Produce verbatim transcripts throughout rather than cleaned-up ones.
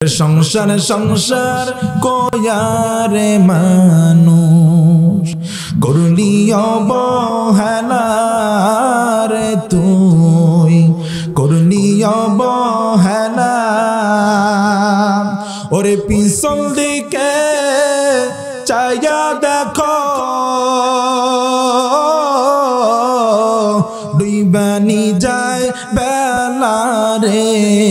সংসার সংসার কয়ারে মানুষ করলি অবহেলা রে তুই করলি অবহেলা ওরে পিছন দিকে চাইয়া দেখো ডুইবানি যায় বেলা রে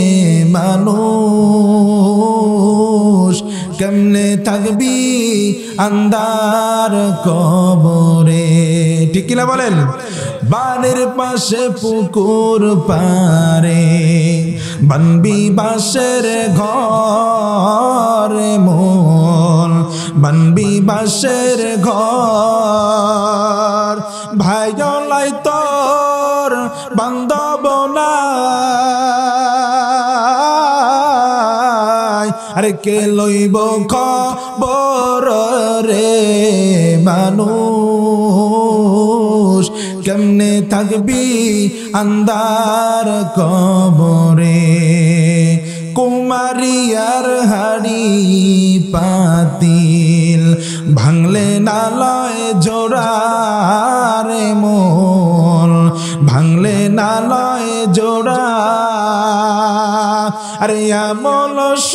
মানুষ কেমনে থাকবি আন্ধার কবরে ঠিক কিনা বলেন বানের পাশে পুকুর পারে বানবি বাঁশের ঘর মন বানবি বাঁশের ঘর ভাই লাই তোর বান্ধব না আরে কে লইব খবর রে মানুষ কেমনে থাকবি আন্ধার কবরে কুমারিয়ার হাড়ি পাতিল ভাঙলে নালয় জোড়া রে মন ভাঙলে নালয় জোড়া আরে আমল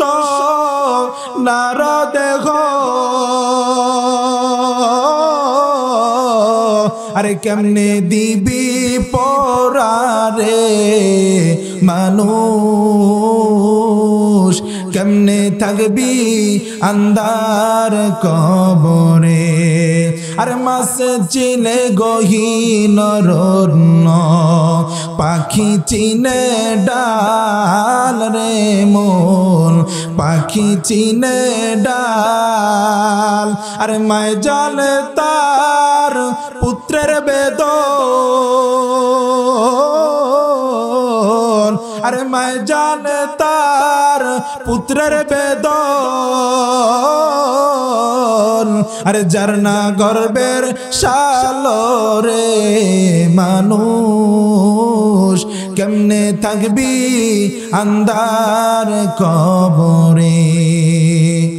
নার দেহ আরে কেমনে দিবি পরারে মানুষ কেমনে থাকবি আন্ধার কবরে আর মাসে চিনে গহীন রত্ন পাখি চিনে ডাল রে মন পাখি চিনে ডাল আর মায় জানে তার পুত্রের বেদন আরে মায় জানে তার পুত্রের বেদন আরে যার না গর্বের শালরে মানুষ কেমনে থাকবি আন্ধার কবরে।